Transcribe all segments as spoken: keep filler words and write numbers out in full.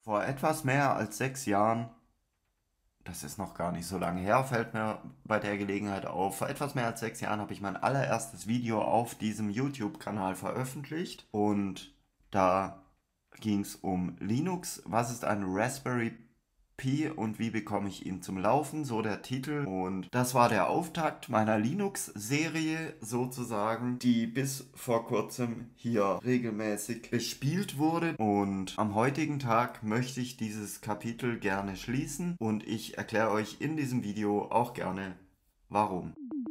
Vor etwas mehr als sechs Jahren, das ist noch gar nicht so lange her, fällt mir bei der Gelegenheit auf, vor etwas mehr als sechs Jahren habe ich mein allererstes Video auf diesem YouTube-Kanal veröffentlicht und da ging es um Linux. Was ist ein Raspberry Pi und wie bekomme ich ihn zum Laufen? So der Titel. Und das war der Auftakt meiner Linux-Serie sozusagen, die bis vor kurzem hier regelmäßig bespielt wurde. Und am heutigen Tag möchte ich dieses Kapitel gerne schließen und ich erkläre euch in diesem Video auch gerne, warum.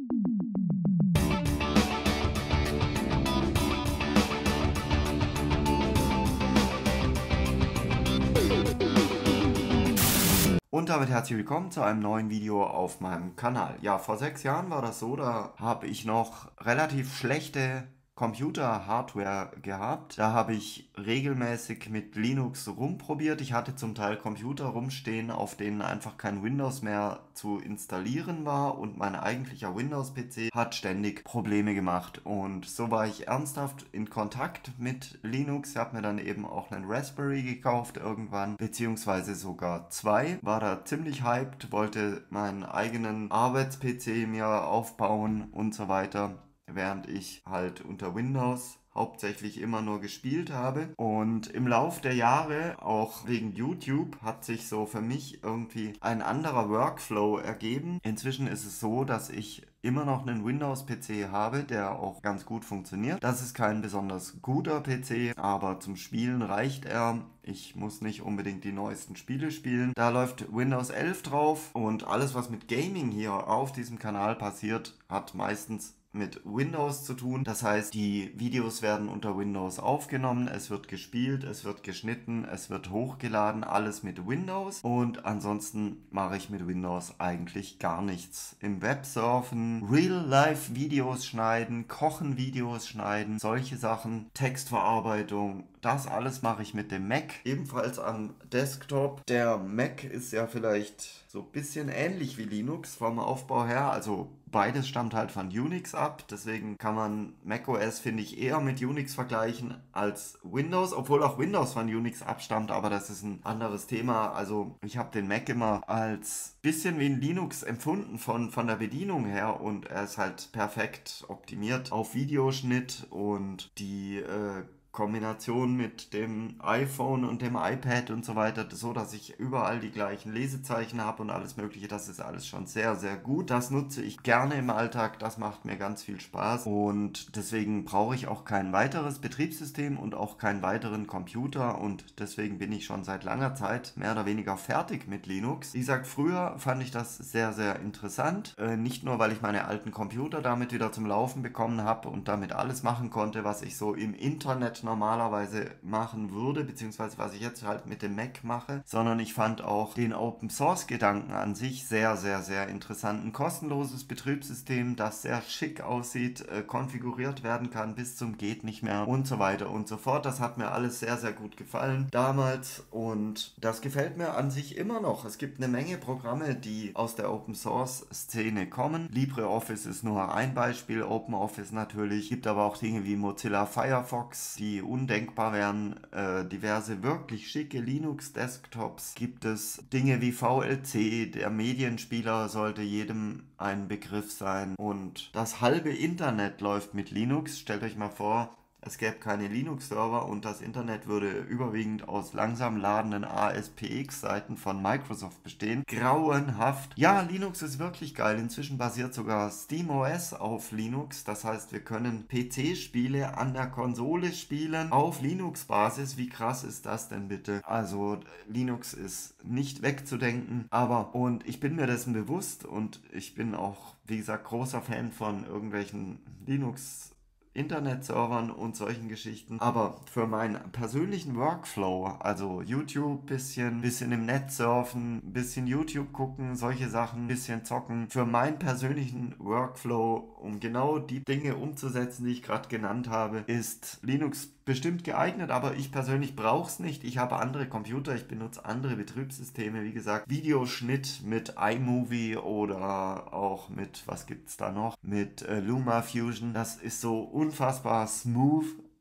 Und damit herzlich willkommen zu einem neuen Video auf meinem Kanal. Ja, vor sechs Jahren war das so, da habe ich noch relativ schlechte Computer-Hardware gehabt. Da habe ich regelmäßig mit Linux rumprobiert. Ich hatte zum Teil Computer rumstehen, auf denen einfach kein Windows mehr zu installieren war und mein eigentlicher Windows-P C hat ständig Probleme gemacht. Und so war ich ernsthaft in Kontakt mit Linux. Ich habe mir dann eben auch einen Raspberry gekauft irgendwann, beziehungsweise sogar zwei. War da ziemlich hyped, wollte meinen eigenen Arbeits-P C mir aufbauen und so weiter, während ich halt unter Windows hauptsächlich immer nur gespielt habe. Und im Lauf der Jahre, auch wegen YouTube, hat sich so für mich irgendwie ein anderer Workflow ergeben. Inzwischen ist es so, dass ich immer noch einen Windows-P C habe, der auch ganz gut funktioniert. Das ist kein besonders guter P C, aber zum Spielen reicht er. Ich muss nicht unbedingt die neuesten Spiele spielen. Da läuft Windows elf drauf und alles, was mit Gaming hier auf diesem Kanal passiert, hat meistens mit Windows zu tun. Das heißt, die Videos werden unter Windows aufgenommen, es wird gespielt, es wird geschnitten, es wird hochgeladen, alles mit Windows. Und ansonsten mache ich mit Windows eigentlich gar nichts. Im Web surfen, Real-Life-Videos schneiden, Kochen-Videos schneiden, solche Sachen, Textverarbeitung, das alles mache ich mit dem Mac, ebenfalls am Desktop. Der Mac ist ja vielleicht so ein bisschen ähnlich wie Linux vom Aufbau her, also beides stammt halt von Unix ab, deswegen kann man macOS, finde ich, eher mit Unix vergleichen als Windows, obwohl auch Windows von Unix abstammt, aber das ist ein anderes Thema. Also ich habe den Mac immer als bisschen wie ein Linux empfunden von, von der Bedienung her und er ist halt perfekt optimiert auf Videoschnitt und die äh, Kombination mit dem iPhone und dem iPad und so weiter, so dass ich überall die gleichen Lesezeichen habe und alles Mögliche, das ist alles schon sehr, sehr gut. Das nutze ich gerne im Alltag, das macht mir ganz viel Spaß und deswegen brauche ich auch kein weiteres Betriebssystem und auch keinen weiteren Computer und deswegen bin ich schon seit langer Zeit mehr oder weniger fertig mit Linux. Wie gesagt, früher fand ich das sehr, sehr interessant, äh, nicht nur, weil ich meine alten Computer damit wieder zum Laufen bekommen habe und damit alles machen konnte, was ich so im Internet normalerweise machen würde, beziehungsweise was ich jetzt halt mit dem Mac mache, sondern ich fand auch den Open Source Gedanken an sich sehr, sehr, sehr interessant. Ein kostenloses Betriebssystem, das sehr schick aussieht, äh, konfiguriert werden kann bis zum geht nicht mehr und so weiter und so fort. Das hat mir alles sehr, sehr gut gefallen damals und das gefällt mir an sich immer noch. Es gibt eine Menge Programme, die aus der Open Source Szene kommen. LibreOffice ist nur ein Beispiel, OpenOffice natürlich. Gibt aber auch Dinge wie Mozilla Firefox, die undenkbar wären. Äh, diverse wirklich schicke Linux-Desktops gibt es. Dinge wie V L C, der Medienspieler sollte jedem ein Begriff sein. Und das halbe Internet läuft mit Linux. Stellt euch mal vor, es gäbe keine Linux-Server und das Internet würde überwiegend aus langsam ladenden A S P X-Seiten von Microsoft bestehen. Grauenhaft. Ja, Linux ist wirklich geil. Inzwischen basiert sogar SteamOS auf Linux. Das heißt, wir können P C-Spiele an der Konsole spielen auf Linux-Basis. Wie krass ist das denn bitte? Also, Linux ist nicht wegzudenken. Aber, und ich bin mir dessen bewusst und ich bin auch, wie gesagt, großer Fan von irgendwelchen Linux- Internetservern und solchen Geschichten. Aber für meinen persönlichen Workflow, also YouTube, bisschen, bisschen im Netz surfen, bisschen YouTube gucken, solche Sachen, bisschen zocken, für meinen persönlichen Workflow, um genau die Dinge umzusetzen, die ich gerade genannt habe, ist Linux bestimmt geeignet, aber ich persönlich brauche es nicht. Ich habe andere Computer, ich benutze andere Betriebssysteme, wie gesagt, Videoschnitt mit iMovie oder auch mit, was gibt es da noch, mit äh, LumaFusion. Das ist so unfassbar smooth.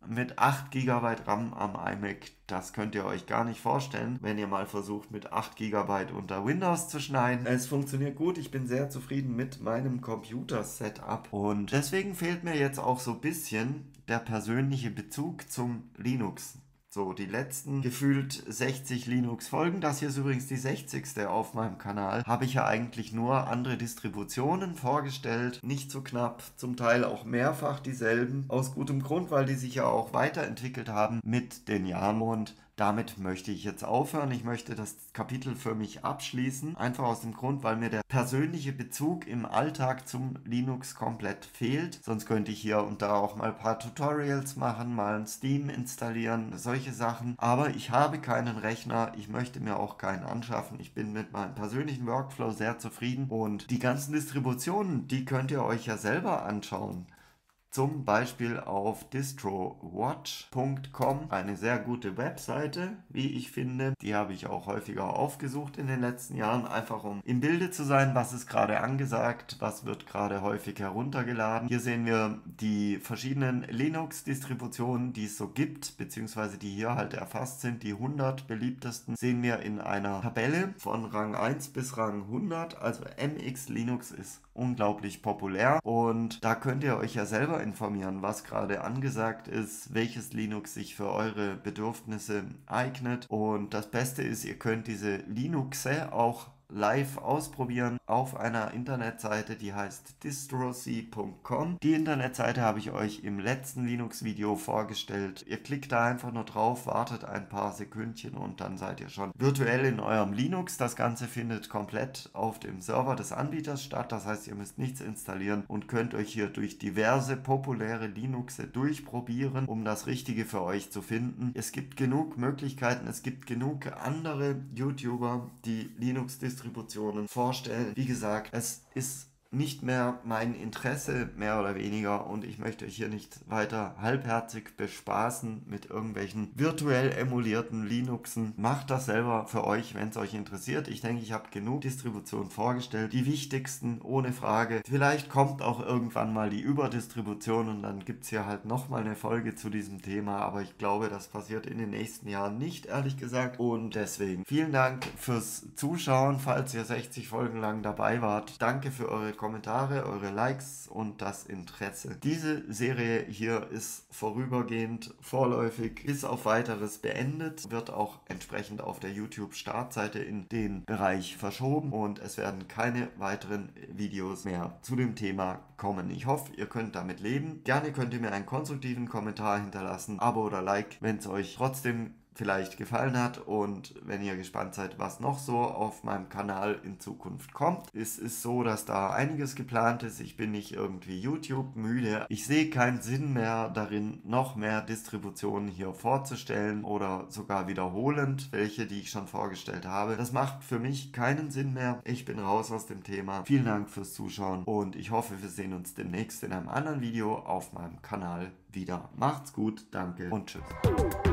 mit acht Gigabyte RAM am iMac. Das könnt ihr euch gar nicht vorstellen, wenn ihr mal versucht, mit acht Gigabyte unter Windows zu schneiden. Es funktioniert gut, ich bin sehr zufrieden mit meinem Computer-Setup und deswegen fehlt mir jetzt auch so ein bisschen der persönliche Bezug zum Linux. So, die letzten gefühlt sechzig Linux-Folgen, das hier ist übrigens die sechzigste auf meinem Kanal, habe ich ja eigentlich nur andere Distributionen vorgestellt. Nicht so knapp, zum Teil auch mehrfach dieselben. Aus gutem Grund, weil die sich ja auch weiterentwickelt haben mit den Jahren. Und damit möchte ich jetzt aufhören. Ich möchte das Kapitel für mich abschließen. Einfach aus dem Grund, weil mir der persönliche Bezug im Alltag zum Linux komplett fehlt. Sonst könnte ich hier und da auch mal ein paar Tutorials machen, mal ein Steam installieren, solche Sachen. Aber ich habe keinen Rechner. Ich möchte mir auch keinen anschaffen. Ich bin mit meinem persönlichen Workflow sehr zufrieden. Und die ganzen Distributionen, die könnt ihr euch ja selber anschauen. Zum Beispiel auf distrowatch punkt com, eine sehr gute Webseite, wie ich finde. Die habe ich auch häufiger aufgesucht in den letzten Jahren, einfach um im Bilde zu sein, was ist gerade angesagt, was wird gerade häufig heruntergeladen. Hier sehen wir die verschiedenen Linux-Distributionen, die es so gibt, beziehungsweise die hier halt erfasst sind. Die hundert beliebtesten sehen wir in einer Tabelle von Rang eins bis Rang hundert, also M X Linux ist unglaublich populär und da könnt ihr euch ja selber informieren, was gerade angesagt ist, welches Linux sich für eure Bedürfnisse eignet und das Beste ist, ihr könnt diese Linuxe auch live ausprobieren auf einer Internetseite, die heißt distroc punkt com. Die Internetseite habe ich euch im letzten Linux-Video vorgestellt. Ihr klickt da einfach nur drauf, wartet ein paar Sekündchen und dann seid ihr schon virtuell in eurem Linux. Das Ganze findet komplett auf dem Server des Anbieters statt. Das heißt, ihr müsst nichts installieren und könnt euch hier durch diverse populäre Linuxe durchprobieren, um das Richtige für euch zu finden. Es gibt genug Möglichkeiten, es gibt genug andere YouTuber, die Linux-Distributionen vorstellen. Wie gesagt, es ist nicht mehr mein Interesse, mehr oder weniger, und ich möchte euch hier nicht weiter halbherzig bespaßen mit irgendwelchen virtuell emulierten Linuxen. Macht das selber für euch, wenn es euch interessiert. Ich denke, ich habe genug Distributionen vorgestellt, die wichtigsten, ohne Frage. Vielleicht kommt auch irgendwann mal die Überdistribution und dann gibt es hier halt nochmal eine Folge zu diesem Thema, aber ich glaube, das passiert in den nächsten Jahren nicht, ehrlich gesagt. Und deswegen vielen Dank fürs Zuschauen, falls ihr sechzig Folgen lang dabei wart. Danke für eure Kommentare, eure Likes und das Interesse. Diese Serie hier ist vorübergehend, vorläufig, bis auf weiteres beendet, wird auch entsprechend auf der YouTube-Startseite in den Bereich verschoben und es werden keine weiteren Videos mehr zu dem Thema kommen. Ich hoffe, ihr könnt damit leben. Gerne könnt ihr mir einen konstruktiven Kommentar hinterlassen, Abo oder Like, wenn es euch trotzdem vielleicht gefallen hat und wenn ihr gespannt seid, was noch so auf meinem Kanal in Zukunft kommt. Es ist so, dass da einiges geplant ist. Ich bin nicht irgendwie YouTube müde. Ich sehe keinen Sinn mehr darin, noch mehr Distributionen hier vorzustellen oder sogar wiederholend welche, die ich schon vorgestellt habe. Das macht für mich keinen Sinn mehr. Ich bin raus aus dem Thema. Vielen Dank fürs Zuschauen und ich hoffe, wir sehen uns demnächst in einem anderen Video auf meinem Kanal wieder. Macht's gut, danke und tschüss.